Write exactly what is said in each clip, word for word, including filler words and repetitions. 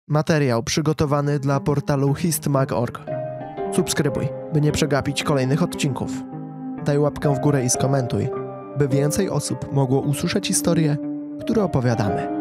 Materiał przygotowany dla portalu histmag kropka org. Subskrybuj, by nie przegapić kolejnych odcinków. Daj łapkę w górę i skomentuj, by więcej osób mogło usłyszeć historie, które opowiadamy.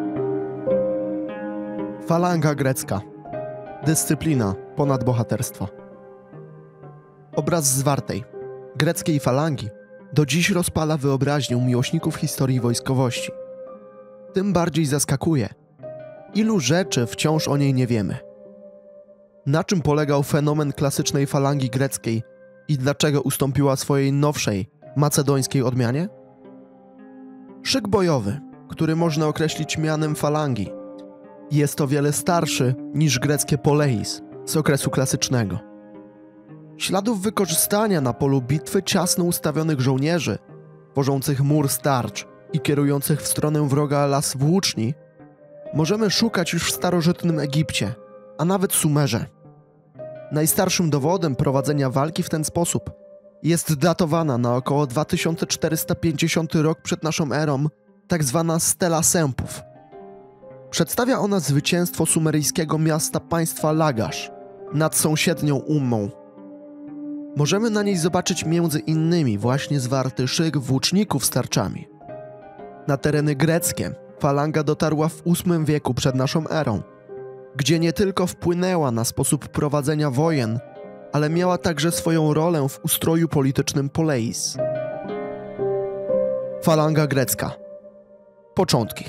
Falanga grecka. Dyscyplina ponad bohaterstwo. Obraz zwartej, greckiej falangi do dziś rozpala wyobraźnię miłośników historii wojskowości. Tym bardziej zaskakuje, ilu rzeczy wciąż o niej nie wiemy. Na czym polegał fenomen klasycznej falangi greckiej i dlaczego ustąpiła swojej nowszej, macedońskiej odmianie? Szyk bojowy, który można określić mianem falangi, jest o wiele starszy niż greckie poleis z okresu klasycznego. Śladów wykorzystania na polu bitwy ciasno ustawionych żołnierzy, tworzących mur starcz i kierujących w stronę wroga las włóczni, możemy szukać już w starożytnym Egipcie, a nawet Sumerze. Najstarszym dowodem prowadzenia walki w ten sposób jest datowana na około dwa tysiące czterysta pięćdziesiąty rok przed naszą erą, tak zwana Stela Sępów. Przedstawia ona zwycięstwo sumeryjskiego miasta państwa Lagash nad sąsiednią Ummą. Możemy na niej zobaczyć między innymi właśnie zwarty szyk włóczników z tarczami. Na tereny greckie falanga dotarła w ósmym wieku przed naszą erą, gdzie nie tylko wpłynęła na sposób prowadzenia wojen, ale miała także swoją rolę w ustroju politycznym poleis. Falanga grecka. Początki.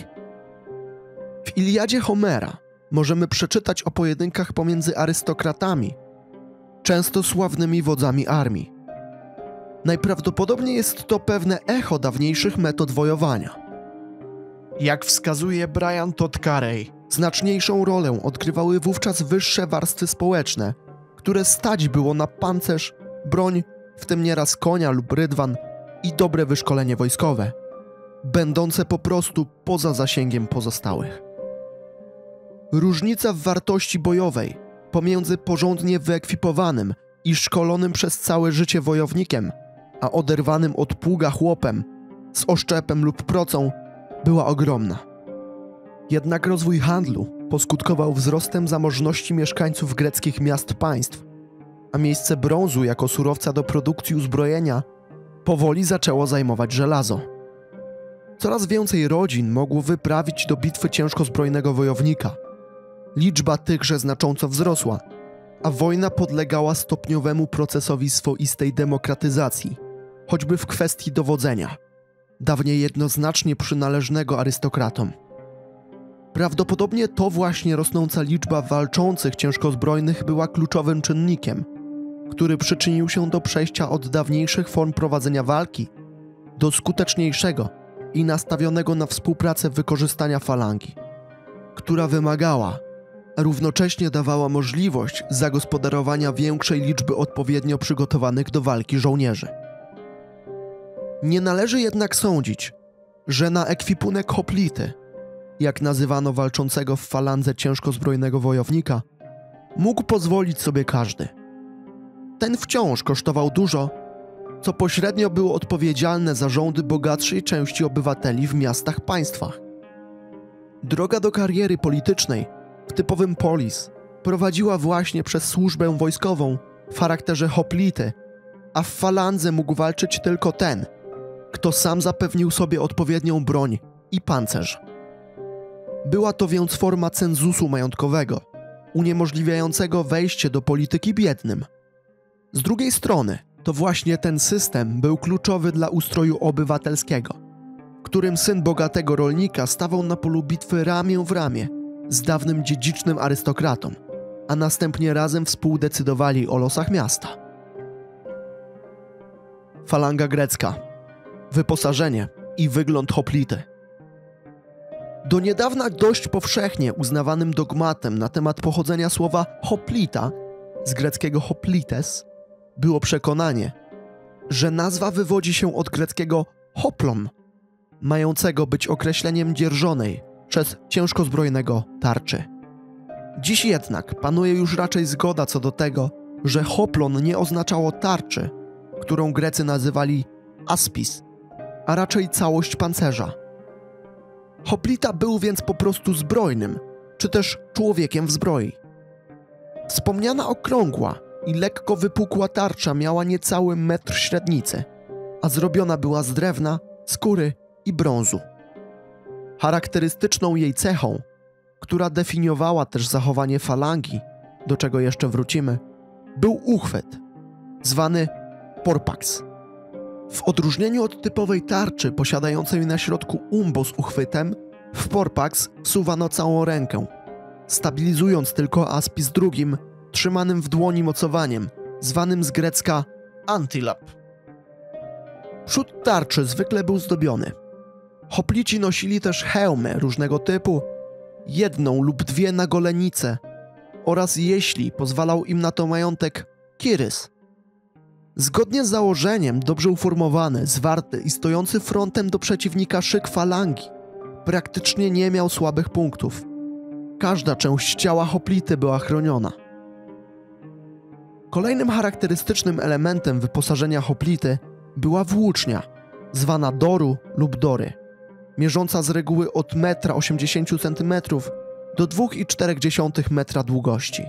W Iliadzie Homera możemy przeczytać o pojedynkach pomiędzy arystokratami, często sławnymi wodzami armii. Najprawdopodobniej jest to pewne echo dawniejszych metod wojowania. Jak wskazuje Brian Todd Carey, znaczniejszą rolę odgrywały wówczas wyższe warstwy społeczne, które stać było na pancerz, broń, w tym nieraz konia lub rydwan i dobre wyszkolenie wojskowe, będące po prostu poza zasięgiem pozostałych. Różnica w wartości bojowej pomiędzy porządnie wyekwipowanym i szkolonym przez całe życie wojownikiem, a oderwanym od pługa chłopem z oszczepem lub procą była ogromna. Jednak rozwój handlu poskutkował wzrostem zamożności mieszkańców greckich miast państw, a miejsce brązu jako surowca do produkcji uzbrojenia powoli zaczęło zajmować żelazo. Coraz więcej rodzin mogło wyprawić do bitwy ciężkozbrojnego wojownika. Liczba tychże znacząco wzrosła, a wojna podlegała stopniowemu procesowi swoistej demokratyzacji, choćby w kwestii dowodzenia, dawniej jednoznacznie przynależnego arystokratom. Prawdopodobnie to właśnie rosnąca liczba walczących ciężkozbrojnych była kluczowym czynnikiem, który przyczynił się do przejścia od dawniejszych form prowadzenia walki do skuteczniejszego i nastawionego na współpracę wykorzystania falangi, która wymagała, a równocześnie dawała możliwość zagospodarowania większej liczby odpowiednio przygotowanych do walki żołnierzy. Nie należy jednak sądzić, że na ekwipunek hoplity, jak nazywano walczącego w falandze ciężkozbrojnego wojownika, mógł pozwolić sobie każdy. Ten wciąż kosztował dużo, co pośrednio było odpowiedzialne za rządy bogatszej części obywateli w miastach-państwach. Droga do kariery politycznej w typowym polis prowadziła właśnie przez służbę wojskową w charakterze hoplity, a w falandze mógł walczyć tylko ten, kto sam zapewnił sobie odpowiednią broń i pancerz. Była to więc forma cenzusu majątkowego, uniemożliwiającego wejście do polityki biednym. Z drugiej strony, to właśnie ten system był kluczowy dla ustroju obywatelskiego, którym syn bogatego rolnika stawał na polu bitwy ramię w ramię z dawnym dziedzicznym arystokratą, a następnie razem współdecydowali o losach miasta. Falanga grecka. Wyposażenie i wygląd hoplity. Do niedawna dość powszechnie uznawanym dogmatem na temat pochodzenia słowa hoplita z greckiego hoplites było przekonanie, że nazwa wywodzi się od greckiego hoplon, mającego być określeniem dzierżonej przez ciężkozbrojnego tarczy. Dziś jednak panuje już raczej zgoda co do tego, że hoplon nie oznaczało tarczy, którą Grecy nazywali aspis, a raczej całość pancerza. Hoplita był więc po prostu zbrojnym, czy też człowiekiem w zbroi. Wspomniana okrągła i lekko wypukła tarcza miała niecały metr średnicy, a zrobiona była z drewna, skóry i brązu. Charakterystyczną jej cechą, która definiowała też zachowanie falangi, do czego jeszcze wrócimy, był uchwyt, zwany porpax. W odróżnieniu od typowej tarczy posiadającej na środku umbo z uchwytem, w porpax wsuwano całą rękę, stabilizując tylko aspis drugim, trzymanym w dłoni mocowaniem, zwanym z grecka antilap. Przód tarczy zwykle był zdobiony. Hoplici nosili też hełmy różnego typu, jedną lub dwie na golenice oraz, jeśli pozwalał im na to majątek, kirys. Zgodnie z założeniem, dobrze uformowany, zwarty i stojący frontem do przeciwnika szyk falangi praktycznie nie miał słabych punktów. Każda część ciała hoplity była chroniona. Kolejnym charakterystycznym elementem wyposażenia hoplity była włócznia, zwana doru lub dory, mierząca z reguły od metra osiemdziesięciu centymetrów do dwóch i czterech dziesiątych metra długości.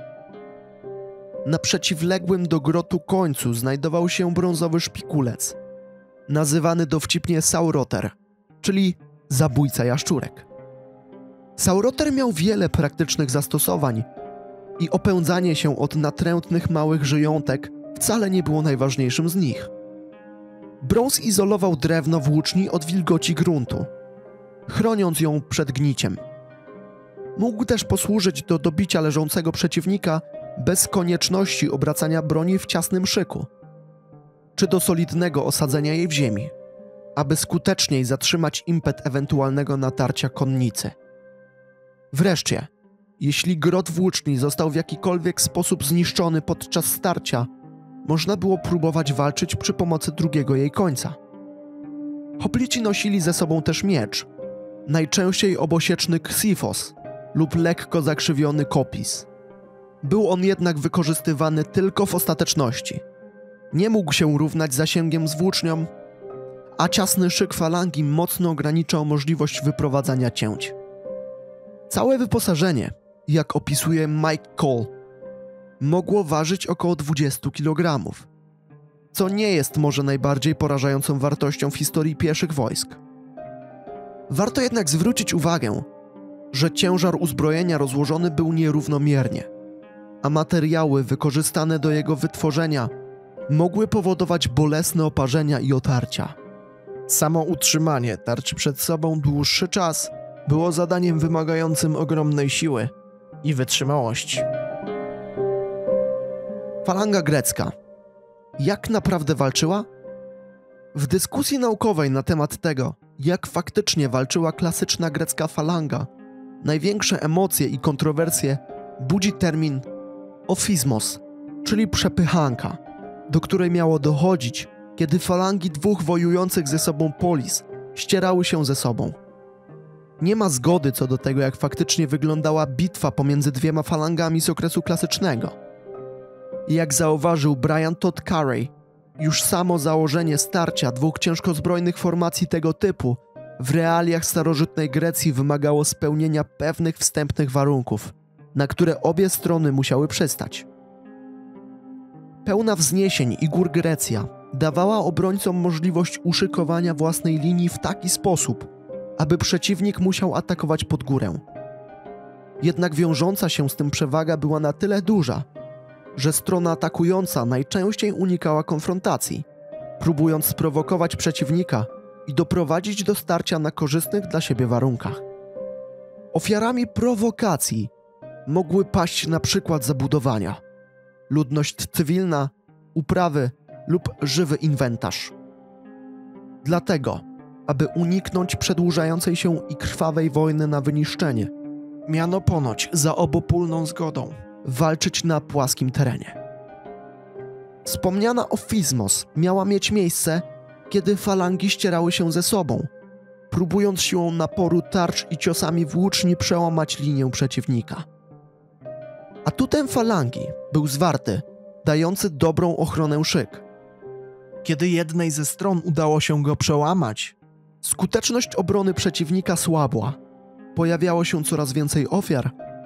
Na przeciwległym do grotu końcu znajdował się brązowy szpikulec, nazywany dowcipnie sauroter, czyli zabójca jaszczurek. Sauroter miał wiele praktycznych zastosowań i opędzanie się od natrętnych małych żyjątek wcale nie było najważniejszym z nich. Brąz izolował drewno włóczni od wilgoci gruntu, chroniąc ją przed gniciem. Mógł też posłużyć do dobicia leżącego przeciwnika bez konieczności obracania broni w ciasnym szyku, czy do solidnego osadzenia jej w ziemi, aby skuteczniej zatrzymać impet ewentualnego natarcia konnicy. Wreszcie, jeśli grot włóczni został w jakikolwiek sposób zniszczony podczas starcia, można było próbować walczyć przy pomocy drugiego jej końca. Hoplici nosili ze sobą też miecz, najczęściej obosieczny ksifos lub lekko zakrzywiony kopis. Był on jednak wykorzystywany tylko w ostateczności. Nie mógł się równać zasięgiem z włócznią, a ciasny szyk falangi mocno ograniczał możliwość wyprowadzania cięć. Całe wyposażenie, jak opisuje Mike Cole, mogło ważyć około dwadzieścia kilogramów, co nie jest może najbardziej porażającą wartością w historii pieszych wojsk. Warto jednak zwrócić uwagę, że ciężar uzbrojenia rozłożony był nierównomiernie, a materiały wykorzystane do jego wytworzenia mogły powodować bolesne oparzenia i otarcia. Samo utrzymanie tarczy przed sobą dłuższy czas było zadaniem wymagającym ogromnej siły i wytrzymałości. Falanga grecka. Jak naprawdę walczyła? W dyskusji naukowej na temat tego, jak faktycznie walczyła klasyczna grecka falanga, największe emocje i kontrowersje budzi termin ofizmos, czyli przepychanka, do której miało dochodzić, kiedy falangi dwóch wojujących ze sobą polis ścierały się ze sobą. Nie ma zgody co do tego, jak faktycznie wyglądała bitwa pomiędzy dwiema falangami z okresu klasycznego. I jak zauważył Brian Todd Carey, już samo założenie starcia dwóch ciężkozbrojnych formacji tego typu w realiach starożytnej Grecji wymagało spełnienia pewnych wstępnych warunków, na które obie strony musiały przystać. Pełna wzniesień i gór Grecja dawała obrońcom możliwość uszykowania własnej linii w taki sposób, aby przeciwnik musiał atakować pod górę. Jednak wiążąca się z tym przewaga była na tyle duża, że strona atakująca najczęściej unikała konfrontacji, próbując sprowokować przeciwnika i doprowadzić do starcia na korzystnych dla siebie warunkach. Ofiarami prowokacji mogły paść na przykład zabudowania, ludność cywilna, uprawy lub żywy inwentarz. Dlatego, aby uniknąć przedłużającej się i krwawej wojny na wyniszczenie, miano ponoć za obopólną zgodą walczyć na płaskim terenie. Wspomniana ofizmos miała mieć miejsce, kiedy falangi ścierały się ze sobą, próbując siłą naporu tarcz i ciosami włóczni przełamać linię przeciwnika. Atutem falangi był zwarty, dający dobrą ochronę szyk. Kiedy jednej ze stron udało się go przełamać, skuteczność obrony przeciwnika słabła, pojawiało się coraz więcej ofiar,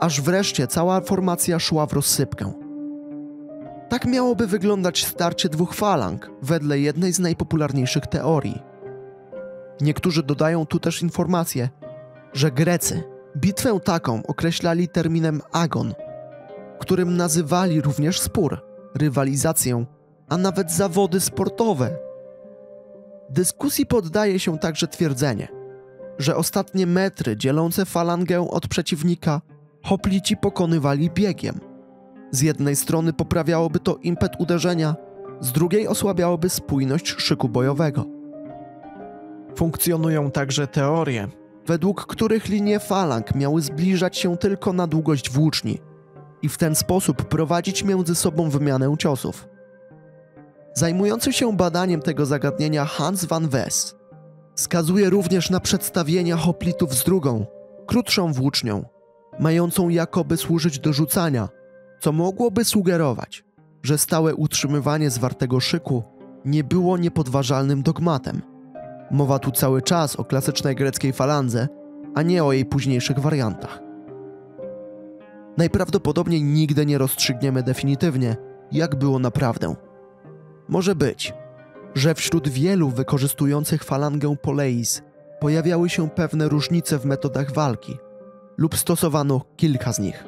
aż wreszcie cała formacja szła w rozsypkę. Tak miałoby wyglądać starcie dwóch falang, wedle jednej z najpopularniejszych teorii. Niektórzy dodają tu też informację, że Grecy bitwę taką określali terminem agon, którym nazywali również spór, rywalizację, a nawet zawody sportowe. Dyskusji poddaje się także twierdzenie, że ostatnie metry dzielące falangę od przeciwnika hoplici pokonywali biegiem. Z jednej strony poprawiałoby to impet uderzenia, z drugiej osłabiałoby spójność szyku bojowego. Funkcjonują także teorie, według których linie falang miały zbliżać się tylko na długość włóczni i w ten sposób prowadzić między sobą wymianę ciosów. Zajmujący się badaniem tego zagadnienia Hans van Wes wskazuje również na przedstawienia hoplitów z drugą, krótszą włócznią, mającą jakoby służyć do rzucania, co mogłoby sugerować, że stałe utrzymywanie zwartego szyku nie było niepodważalnym dogmatem. Mowa tu cały czas o klasycznej greckiej falandze, a nie o jej późniejszych wariantach. Najprawdopodobniej nigdy nie rozstrzygniemy definitywnie, jak było naprawdę. Może być, że wśród wielu wykorzystujących falangę poleis pojawiały się pewne różnice w metodach walki lub stosowano kilka z nich.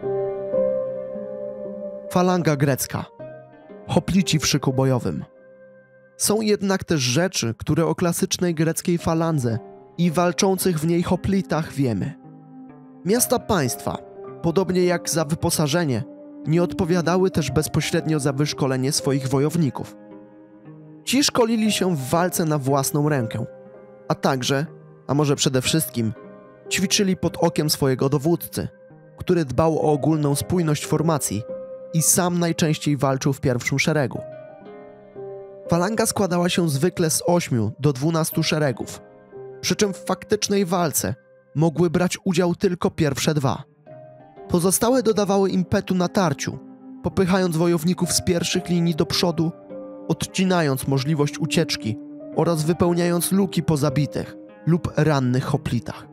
Falanga grecka. Hoplici w szyku bojowym. Są jednak też rzeczy, które o klasycznej greckiej falandze i walczących w niej hoplitach wiemy. Miasta państwa, podobnie jak za wyposażenie, nie odpowiadały też bezpośrednio za wyszkolenie swoich wojowników. Ci szkolili się w walce na własną rękę, a także, a może przede wszystkim, ćwiczyli pod okiem swojego dowódcy, który dbał o ogólną spójność formacji i sam najczęściej walczył w pierwszym szeregu. Falanga składała się zwykle z ośmiu do dwunastu szeregów, przy czym w faktycznej walce mogły brać udział tylko pierwsze dwa. Pozostałe dodawały impetu natarciu, popychając wojowników z pierwszych linii do przodu, odcinając możliwość ucieczki oraz wypełniając luki po zabitych lub rannych hoplitach.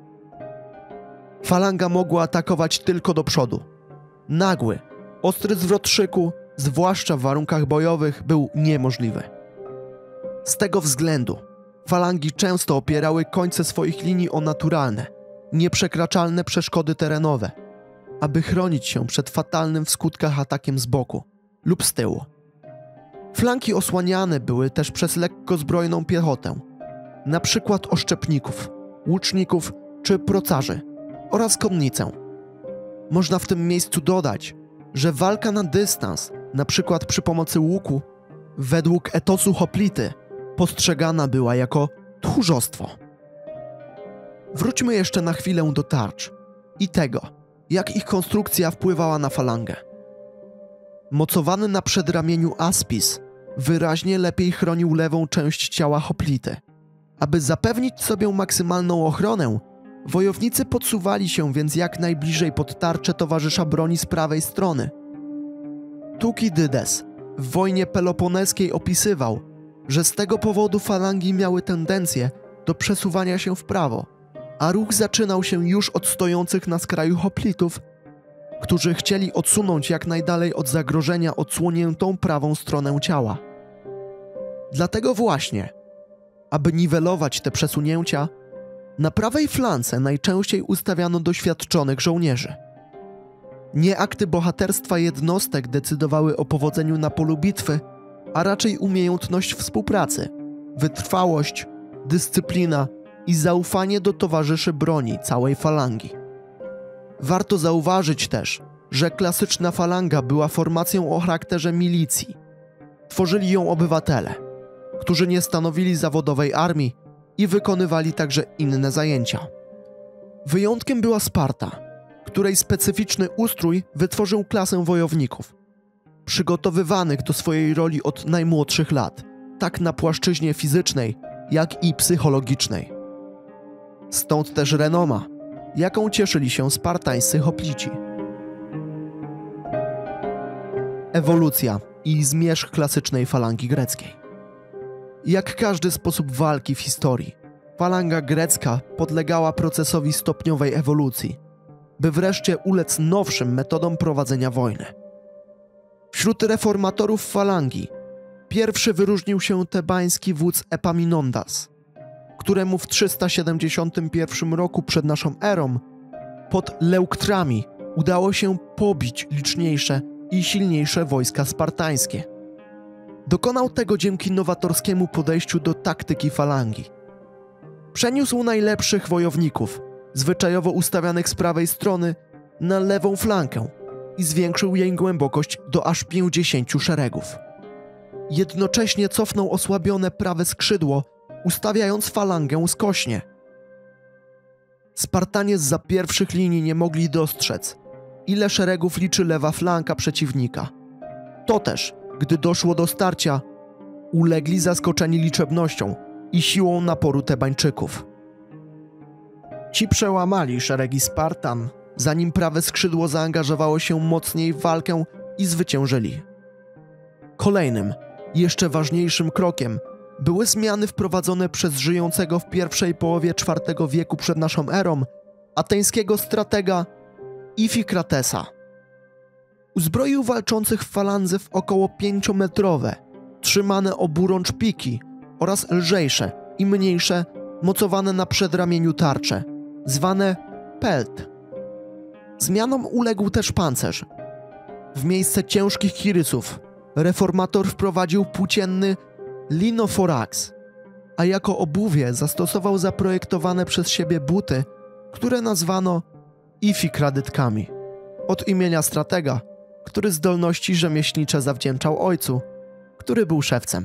Falanga mogła atakować tylko do przodu. Nagły, ostry zwrot szyku, zwłaszcza w warunkach bojowych, był niemożliwy. Z tego względu falangi często opierały końce swoich linii o naturalne, nieprzekraczalne przeszkody terenowe, aby chronić się przed fatalnym w skutkach atakiem z boku lub z tyłu. Flanki osłaniane były też przez lekko zbrojną piechotę, na przykład oszczepników, łuczników czy procarzy oraz konnicę. Można w tym miejscu dodać, że walka na dystans, na przykład przy pomocy łuku, według etosu hoplity, postrzegana była jako tchórzostwo. Wróćmy jeszcze na chwilę do tarcz i tego, jak ich konstrukcja wpływała na falangę. Mocowany na przedramieniu aspis wyraźnie lepiej chronił lewą część ciała hoplity. Aby zapewnić sobie maksymalną ochronę, wojownicy podsuwali się więc jak najbliżej pod tarczę towarzysza broni z prawej strony. Tukidydes w wojnie peloponeskiej opisywał, że z tego powodu falangi miały tendencję do przesuwania się w prawo, a ruch zaczynał się już od stojących na skraju hoplitów, którzy chcieli odsunąć jak najdalej od zagrożenia odsłoniętą prawą stronę ciała. Dlatego właśnie, aby niwelować te przesunięcia, na prawej flance najczęściej ustawiano doświadczonych żołnierzy. Nie akty bohaterstwa jednostek decydowały o powodzeniu na polu bitwy, a raczej umiejętność współpracy, wytrwałość, dyscyplina i zaufanie do towarzyszy broni całej falangi. Warto zauważyć też, że klasyczna falanga była formacją o charakterze milicji. Tworzyli ją obywatele, którzy nie stanowili zawodowej armii i wykonywali także inne zajęcia. Wyjątkiem była Sparta, której specyficzny ustrój wytworzył klasę wojowników, przygotowywanych do swojej roli od najmłodszych lat, tak na płaszczyźnie fizycznej, jak i psychologicznej. Stąd też renoma, jaką cieszyli się spartańscy hoplici. Ewolucja i zmierzch klasycznej falangi greckiej. Jak każdy sposób walki w historii, falanga grecka podlegała procesowi stopniowej ewolucji. by wreszcie ulec nowszym metodom prowadzenia wojny. Wśród reformatorów falangi pierwszy wyróżnił się tebański wódz Epaminondas, któremu w trzysta siedemdziesiątym pierwszym roku przed naszą erą pod Leuktrami udało się pobić liczniejsze i silniejsze wojska spartańskie. Dokonał tego dzięki nowatorskiemu podejściu do taktyki falangi. Przeniósł najlepszych wojowników, zwyczajowo ustawianych z prawej strony, na lewą flankę i zwiększył jej głębokość do aż pięćdziesięciu szeregów. Jednocześnie cofnął osłabione prawe skrzydło, ustawiając falangę skośnie. Spartanie zza pierwszych linii nie mogli dostrzec, ile szeregów liczy lewa flanka przeciwnika. To też, gdy doszło do starcia, ulegli zaskoczeni liczebnością i siłą naporu Tebańczyków. Ci przełamali szeregi Spartan, zanim prawe skrzydło zaangażowało się mocniej w walkę i zwyciężyli. Kolejnym, jeszcze ważniejszym krokiem były zmiany wprowadzone przez żyjącego w pierwszej połowie czwartego wieku przed naszą erą ateńskiego stratega Ifikratesa. Uzbroił walczących w falandze w około pięciometrowe, trzymane oburącz piki oraz lżejsze i mniejsze, mocowane na przedramieniu tarcze, zwane pelt. Zmianom uległ też pancerz. W miejsce ciężkich kirysów reformator wprowadził płócienny linoforax, a jako obuwie zastosował zaprojektowane przez siebie buty, które nazwano ifikradytkami, od imienia stratega, który zdolności rzemieślnicze zawdzięczał ojcu, który był szewcem.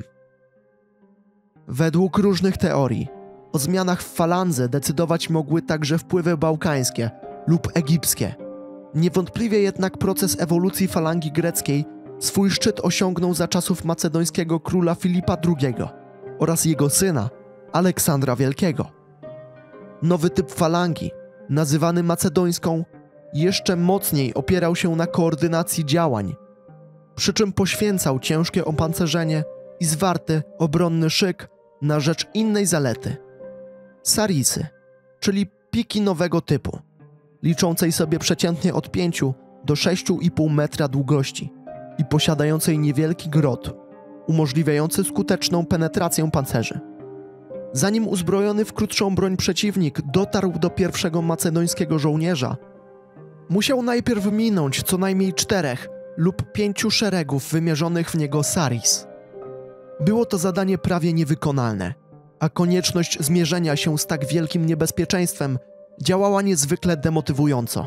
Według różnych teorii o zmianach w falandze decydować mogły także wpływy bałkańskie lub egipskie. Niewątpliwie jednak proces ewolucji falangi greckiej swój szczyt osiągnął za czasów macedońskiego króla Filipa drugiego oraz jego syna Aleksandra Wielkiego. Nowy typ falangi, nazywany macedońską, jeszcze mocniej opierał się na koordynacji działań, przy czym poświęcał ciężkie opancerzenie i zwarty, obronny szyk na rzecz innej zalety – sarisy, czyli piki nowego typu, liczącej sobie przeciętnie od pięciu do sześciu i pół metra długości i posiadającej niewielki grot, umożliwiający skuteczną penetrację pancerzy. Zanim uzbrojony w krótszą broń przeciwnik dotarł do pierwszego macedońskiego żołnierza, musiał najpierw minąć co najmniej czterech lub pięciu szeregów wymierzonych w niego saris. Było to zadanie prawie niewykonalne, a konieczność zmierzenia się z tak wielkim niebezpieczeństwem działała niezwykle demotywująco.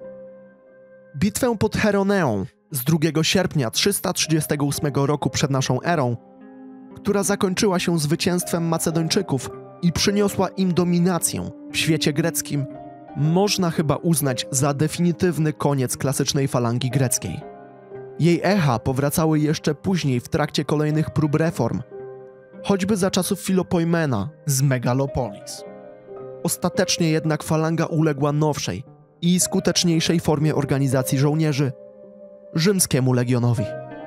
Bitwę pod Heroneą z drugiego sierpnia trzysta trzydziestego ósmego roku przed naszą erą, która zakończyła się zwycięstwem Macedończyków i przyniosła im dominację w świecie greckim, można chyba uznać za definitywny koniec klasycznej falangi greckiej. Jej echa powracały jeszcze później w trakcie kolejnych prób reform, choćby za czasów Filopojmena z Megalopolis. Ostatecznie jednak falanga uległa nowszej i skuteczniejszej formie organizacji żołnierzy – rzymskiemu legionowi.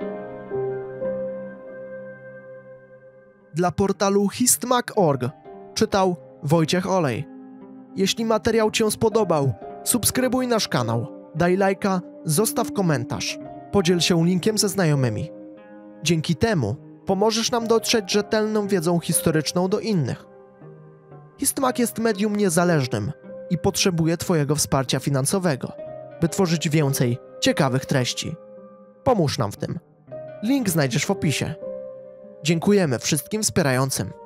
Dla portalu histmag kropka org czytał Wojciech Olej. Jeśli materiał Cię spodobał, subskrybuj nasz kanał, daj lajka, zostaw komentarz, podziel się linkiem ze znajomymi. Dzięki temu pomożesz nam dotrzeć rzetelną wiedzą historyczną do innych. Histmag jest medium niezależnym i potrzebuje Twojego wsparcia finansowego, by tworzyć więcej ciekawych treści. Pomóż nam w tym. Link znajdziesz w opisie. Dziękujemy wszystkim wspierającym.